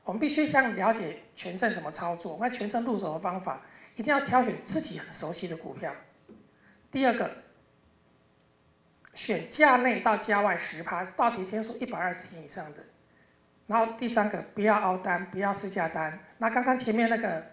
我们必须先了解权证怎么操作。那权证入手的方法，一定要挑选自己很熟悉的股票。第二个，选价内到价外10%，到底天数120天以上的。然后第三个，不要凹单，不要市价单。那刚刚前面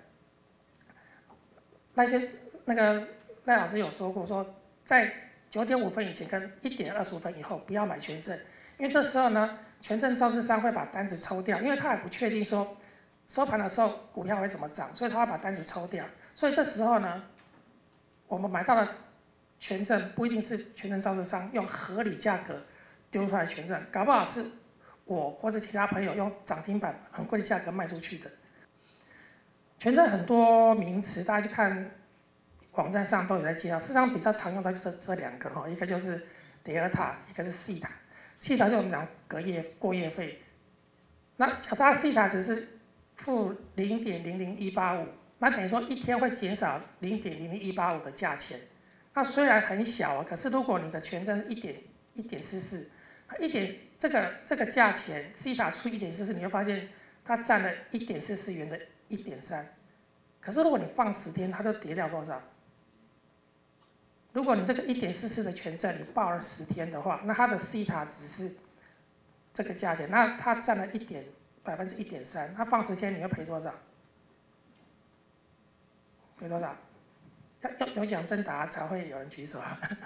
那个赖老师有说过，说在9点5分以前跟1点25分以后不要买权证，因为这时候呢，权证造市商会把单子抽掉，因为他还不确定说收盘的时候股票会怎么涨，所以他会把单子抽掉。所以这时候呢，我们买到的权证不一定是权证造市商用合理价格丢出来的权证，搞不好是我或者其他朋友用涨停板很贵的价格卖出去的。权证很多名词，大家去看网站上都有在介绍。事实上比较常用的就是这2个哈，一个就是德尔塔，一个是西塔。西塔就是我们讲过夜费。那假设它西塔只是付0.00185，那等于说一天会减少0.00185的价钱。那虽然很小啊，可是如果你的权证是1.44，这个价钱西塔出1.44，你会发现它占了1.44元的1.3。可是如果你放10天，它就跌掉多少？如果你这个1.44的权证你报了10天的话，那它的西塔只是这个价钱，那它占了1.3%，它放10天你会赔多少？赔多少？要有奖征答才会有人举手。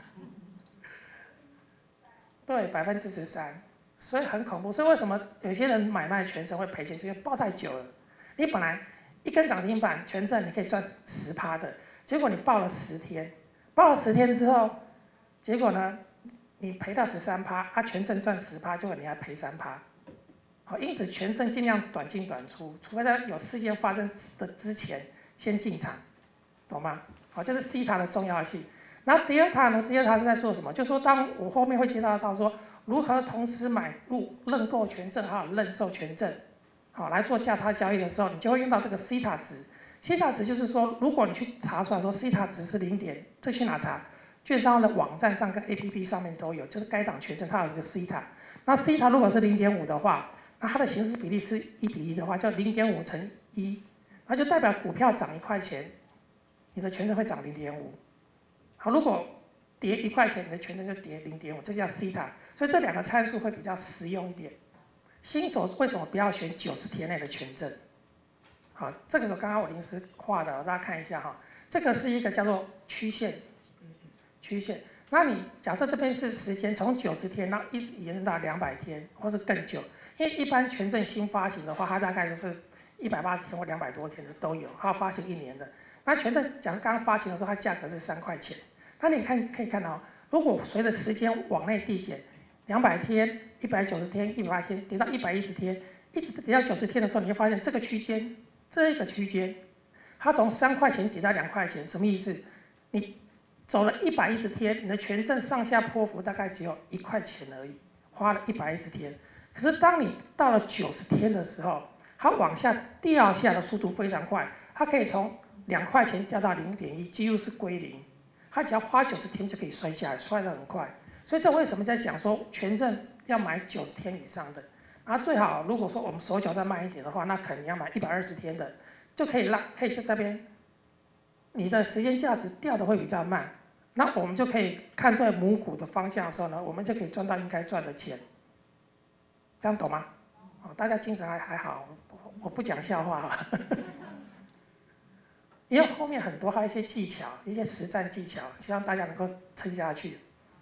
对，13%，所以很恐怖。所以为什么有些人买卖权证会赔钱？就是抱太久了。你本来一根涨停板权证你可以赚10%的，结果你报了10天，报了10天之后，结果呢，你赔到13%，啊，权证赚10%，结果你还赔3%。好，因此权证尽量短进短出，除非在有事件发生的之前先进场，懂吗？好，这是西塔的重要性。那德尔塔呢？德尔塔是在做什么？就是说，当我后面会介绍到说，如何同时买入认购权证还有认售权证，好来做价差交易的时候，你就会用到这个西塔值。西塔值就是说，如果你去查出来说西塔值是0点，这去哪查？券商的网站上跟 APP 上面都有，就是该档权证它有这个西塔。那西塔如果是0.5的话，那它的形式比例是1:1的话，叫0.5乘1，那就代表股票涨1块钱，你的权证会涨0.5。好，如果跌1块钱，你的权证就跌0.5，这叫西塔。所以这2个参数会比较实用一点。新手为什么不要选90天内的权证？好，这个是刚刚我临时画的，大家看一下哈。这个是一个叫做曲线，那你假设这边是时间从90天，然后一直延伸到200天，或是更久。因为一般权证新发行的话，它大概就是180天或200多天的都有，还有发行1年的。那权证假如刚发行的时候，它价格是3块钱。那你可以看到，如果随着时间往内递减，200天、190天、180天，跌到110天，一直跌到90天的时候，你会发现这个区间，它从3块钱跌到2块钱，什么意思？你走了110天，你的权证上下波幅大概只有1块钱而已，花了110天。可是当你到了90天的时候，它往下掉下的速度非常快，它可以从2块钱掉到0.1，几乎是归零。它只要花90天就可以摔下来，摔得很快。所以这为什么在讲说权证要买90天以上的？然后最好如果说我们手脚再慢一点的话，那可能要买120天的，就可以在这边，你的时间价值掉的会比较慢。那我们就可以看对母股的方向的时候呢，我们就可以赚到应该赚的钱。这样懂吗？哦，大家精神还好，我不讲笑话哈。因为后面很多还有一些技巧，一些实战技巧，希望大家能够撑下去。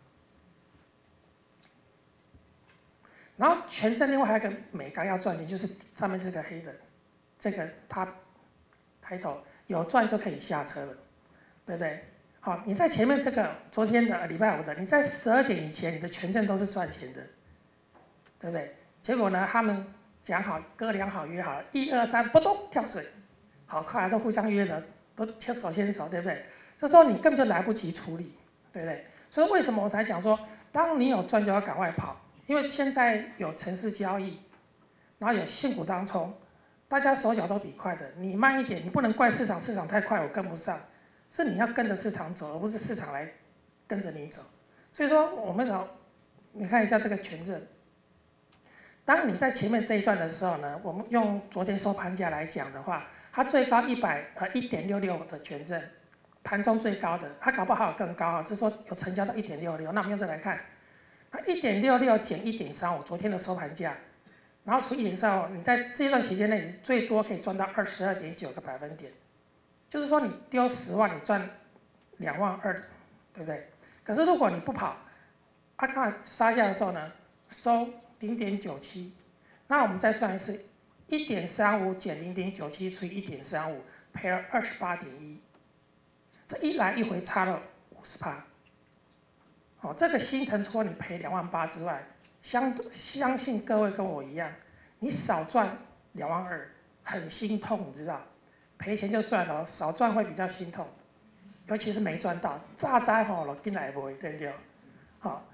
然后权证另外还有一个美感要赚钱，就是上面这个黑的，这个它抬头有赚就可以下车了，对不对？好，你在前面这个昨天的礼拜5的，你在12点以前，你的权证都是赚钱的，对不对？结果呢，他们讲好哥俩好约好，1、2、3，扑通跳水，好快都互相约了，都牵手牵手，对不对？这时候你根本就来不及处理，对不对？所以为什么我才讲说，当你有赚就要赶快跑，因为现在有程式交易，然后有现股当冲，大家手脚都比快的，你慢一点，你不能怪市场，市场太快我跟不上，是你要跟着市场走，而不是市场来跟着你走。所以说我们你看一下这个权证。 当你在前面这一段的时候呢，我们用昨天收盘价来讲的话，它最高1.66的权证，盘中最高的，它搞不好更高啊，是说有成交到1.66，那我们用这来看，它1.66减1.35，昨天的收盘价，然后除以1.35，你在这段期间内，你最多可以赚到22.9个百分点，就是说你丢10万，你赚2.2万，对不对？可是如果你不跑，看杀下的时候呢，收0.97，那我们再算一次，1.35减0.97除以1.35，赔了28.1，这一来一回差了50%。哦，这个心疼除了你赔2.8万之外，相信各位跟我一样，你少赚2.2万，很心痛，你知道？赔钱就算了，少赚会比较心痛，尤其是没赚到，早知好了，进来不会对不对？好。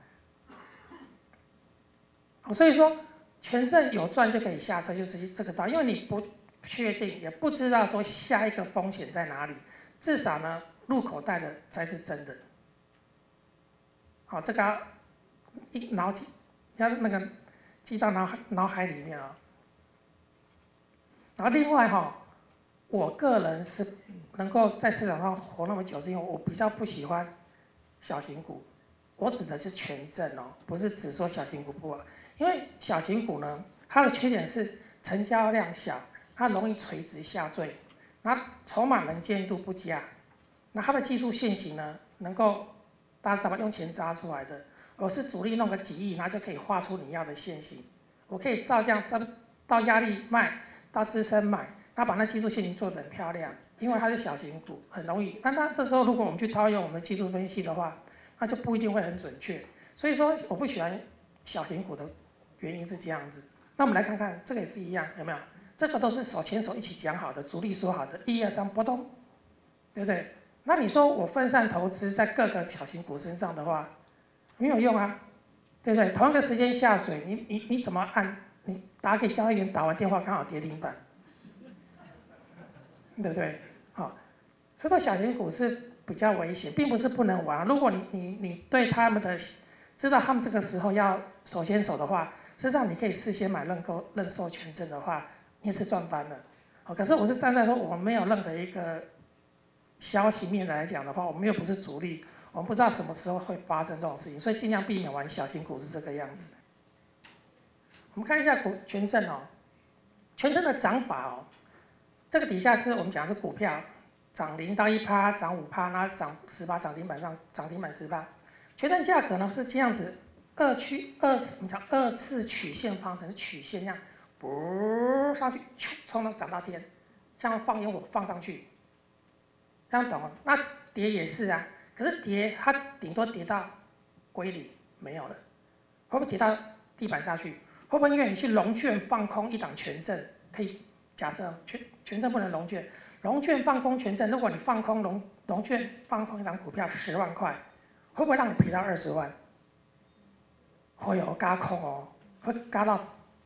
所以说，权证有赚就可以下车，就是这个道理。因为你不确定，也不知道说下一个风险在哪里，至少呢，入口袋的才是真的。好，这个要那个记到脑海里面啊。然后另外哈，我个人是能够在市场上活那么久，是因为我比较不喜欢小型股。我指的是权证哦，不是只说小型股不好。因为小型股呢，它的缺点是成交量小，它容易垂直下坠，然后筹码能见度不佳，那它的技术线型呢，能够大家知道用钱扎出来的，我是主力弄个几亿，然后就可以画出你要的线型，我可以照这样到压力卖，到支撑买，它把那技术线型做得很漂亮，因为它是小型股，很容易。那这时候如果我们去套用我们的技术分析的话，那就不一定会很准确。所以说我不喜欢小型股的原因是这样子。那我们来看看这个也是一样，有没有？这个都是手牵手一起讲好的，主力说好的，1、2、3波动，对不对？那你说我分散投资在各个小型股身上的话，没有用啊，对不对？同一个时间下水，你怎么按？你打给交易员，打完电话刚好跌停板，对不对？好，所以说小型股是比较危险，并不是不能玩。如果你对他们的知道他们这个时候要手牵手的话，事实上你可以事先买认售权证的话，你也是赚翻了。好，可是我是站在说我们没有任何一个消息面来讲的话，我们又不是主力，我们不知道什么时候会发生这种事情，所以尽量避免玩小型股是这个样子。我们看一下权证哦，权证的涨法哦，这个底下是我们讲的是股票涨0到1%，涨5%，然后涨10%，涨停板上涨停板10%。权证价格呢是这样子，我们讲二次曲线方程是曲线这样，不上去，冲到涨到天，像放烟火放上去，这样懂吗？那跌也是啊，可是跌它顶多跌到归零没有了，会不会跌到地板下去？会不会因为你去融券放空一档权证，可以假设权证不能融券，融券放空权证，如果你放空融券放空一档股票10万块。会不会让你赔到20万？会有嘎空哦，会嘎到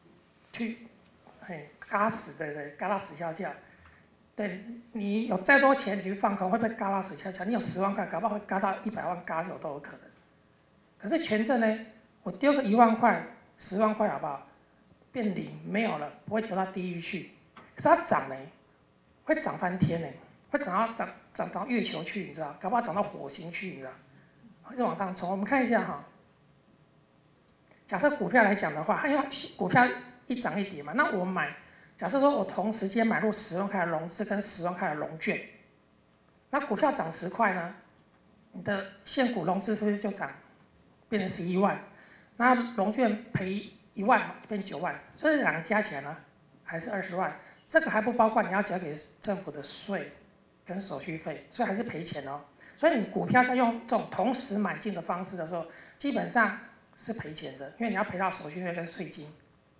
嘎死，对不对？嘎到死翘翘。对你有再多钱，你去放空，会不会嘎到死翘翘？你有10万块，搞不好会嘎到100万，嘎走都有可能。可是权证呢，我丢个1万块、10万块，好不好？变0没有了，不会丢到地狱去。可是它涨呢，会涨翻天呢，会涨到月球去，你知道？搞不好涨到火星去，你知道？一直往上冲，我们看一下哈。假设股票来讲的话，因为股票一涨一跌嘛，那我买，假设说我同时间买入10万块的融资跟10万块的融券，那股票涨10块呢，你的现股融资是不是就涨，变成11万？那融券赔1万嘛，变9万，所以两个加起来呢，还是20万。这个还不包括你要交给政府的税跟手续费，所以还是赔钱哦。所以你股票在用这种同时买进的方式的时候，基本上是赔钱的，因为你要赔到手续费跟税金。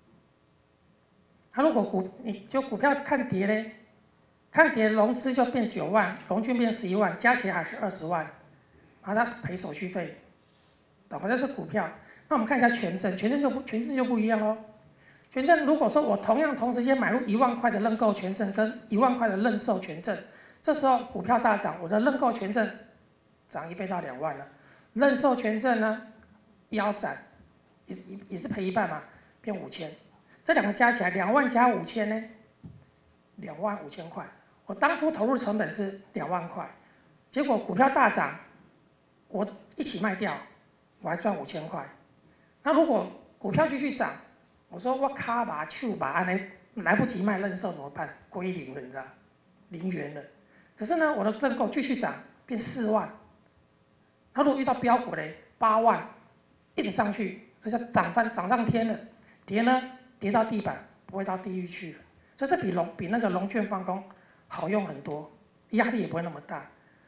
如果你就股票看跌嘞，看跌融资就变9万，融券变11万，加起来还是20万，然后它是赔手续费，懂吗？这是股票。那我们看一下权证，权证就不一样哦。权证如果说我同时间买入1万块的认购权证跟1万块的认售权证，这时候股票大涨，我的认购权证涨1倍到2万了，认售权证呢腰斩，也是赔1半嘛，变5000， 这两个加起来2万加5000呢，25000块。我当初投入成本是2万块，结果股票大涨，我一起卖掉，我还赚5000块。那如果股票继续涨，我说我卡吧、手吧，来不及卖认售怎么办？归零了，你知道，0元了。可是呢，我的认购继续涨，变4万。那如果遇到标股嘞，8万，一直上去，这叫涨上天了。跌呢，跌到地板，不会到地狱去了。所以这比那个龙卷放空好用很多，压力也不会那么大。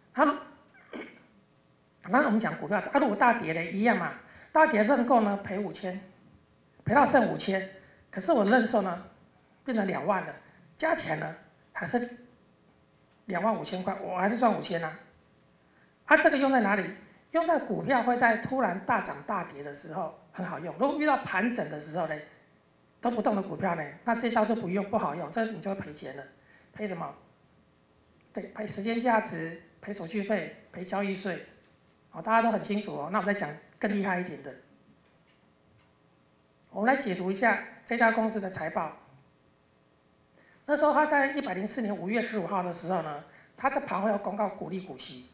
那我们讲股票，如果大跌嘞，一样嘛，大跌认购呢赔5000，赔到剩5000，可是我认售呢变成2万了，加起来呢还是25000块，我还是赚5000啊。这个用在哪里？用在股票会在突然大涨大跌的时候很好用。如果遇到盘整的时候呢，都不动的股票呢，那这招就不好用，这你就会赔钱了。赔什么？对，赔时间价值，赔手续费，赔交易税。大家都很清楚哦。那我再讲更厉害一点的，我们来解读一下这家公司的财报。那时候他在104年5月15号的时候呢，他在盘后要公告股利股息。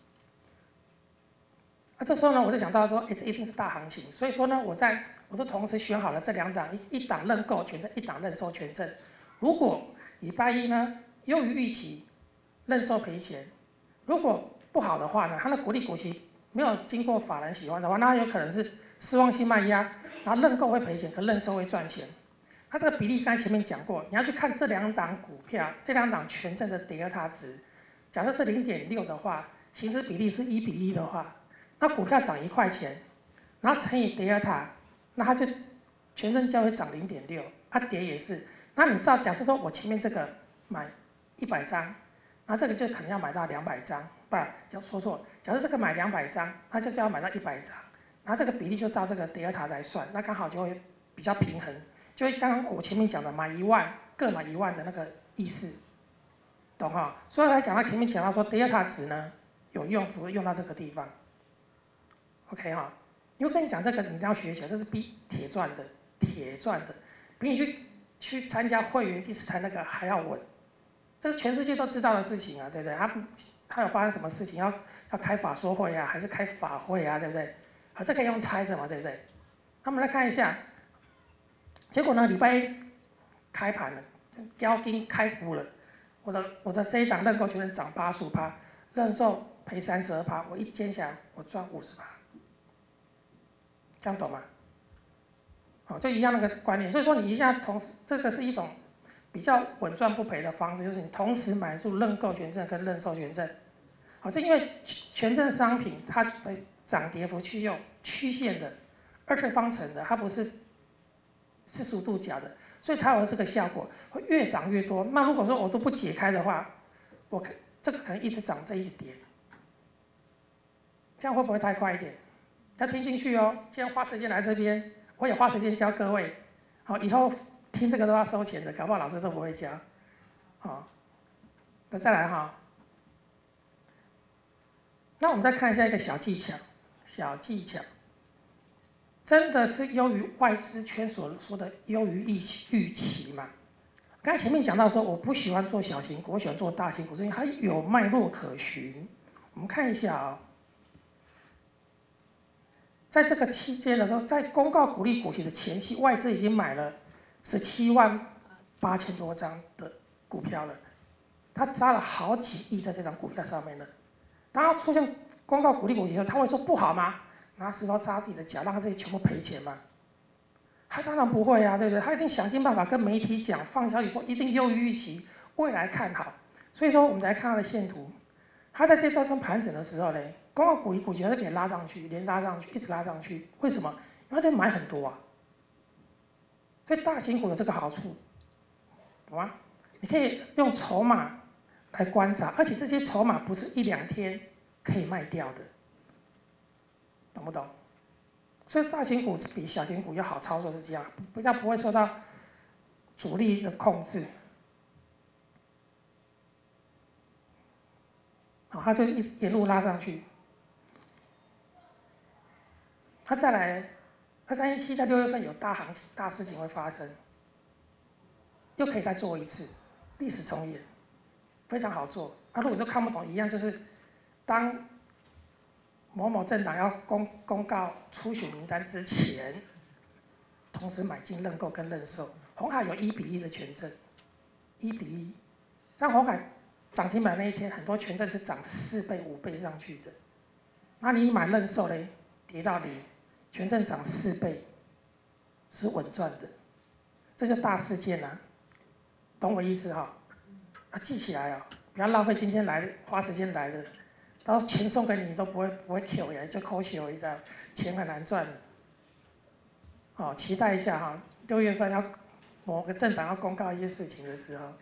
这时候呢，我就讲到说，这一定是大行情，所以说呢，我就同时选好了这2档，一档认购权证，一档认售权证。如果礼拜一呢优于预期，认售赔钱；如果不好的话呢，它的股利股息没有经过法人喜欢的话，那有可能是失望性卖压，然后认购会赔钱，可认售会赚钱。它这个比例刚才前面讲过，你要去看这2档股票，这2档权证的德尔塔值，假设是0.6的话，行使比例是1:1的话。那股票涨1块钱，然后乘以德尔塔，那它就权证就会涨0.6，跌也是。那你假设说我前面这个买100张，那这个就可能要买到200张，要说错。假设这个买200张，那就要买到100张，然后这个比例就照这个德尔塔来算，那刚好就会比较平衡，就会刚刚我前面讲的买1万各买1万的那个意思，懂哈？所以来讲到前面讲到说德尔塔值呢有用，不会用到这个地方。OK 哈，因为跟你讲这个，你一定要学起来，这是比铁赚的，比你去参加会员第10台那个还要稳，这是全世界都知道的事情啊，对不对？他有发生什么事情要开法说会啊，还是开法会啊，对不对？好，这可以用猜的嘛，对不对？那我们来看一下，结果呢，礼拜一开盘了，标金开股了，我的这一档认购权证涨85%，认售赔32%，我一接下来我赚50%。这样懂吗？就一样那个观念，所以说你一下同时，这个是一种比较稳赚不赔的方式，就是你同时买入认购权证跟认售权证。是因为权证商品它的涨跌幅具有曲线的2次方程的，它不是45度角的，所以才有这个效果，会越涨越多。那如果说我都不解开的话，这个可能一直涨，这一直跌，这样会不会太快一点？要听进去哦！今天花时间来这边，我也花时间教各位。好，以后听这个都要收钱的，搞不好老师都不会教。好，那再来哈。那我们再看一下一个小技巧，真的是优于外资圈所说的优于预期吗？刚才前面讲到说，我不喜欢做小型股，我喜欢做大型股，是因为它有脉络可循。我们看一下啊。在这个期间的时候，在公告股利股息的前期，外资已经买了178000多张的股票了，他砸了好几亿在这张股票上面了。当他出现公告股利股息的时候，他会说不好吗？拿石头砸自己的脚，让他自己全部赔钱吗？他当然不会啊，对不对？他一定想尽办法跟媒体讲，放消息说一定优于预期，未来看好。所以说，我们来看他的线图，他在这段盘整的时候呢，公告股利股息它给拉上去，连拉上去，一直拉上去。为什么？因为他在买很多啊。所以大型股有这个好处，懂吗？你可以用筹码来观察，而且这些筹码不是1、2天可以卖掉的，懂不懂？所以大型股比小型股要好操作是这样，比较不会受到主力的控制。好，它就沿路拉上去。它再来，2、3、1、7在6月份有大行情、大事情会发生。 又可以再做一次，历史重演，非常好做。如果你都看不懂，一样就是当某某政党要公告初选名单之前，同时买进认购跟认售，鸿海有1:1的权证，1:1。像鸿海涨停板那一天，很多权证是涨4倍、5倍上去的。那你买认售嘞，跌到零，权证涨4倍，是稳赚的。这就大事件啊，懂我意思哈？记起来哦，不要浪费今天来花时间来的，然后钱送给你，你都不会 Q 呀，就抠手一张，钱很难赚的。期待一下哈，6月份要某个政党要公告一些事情的时候，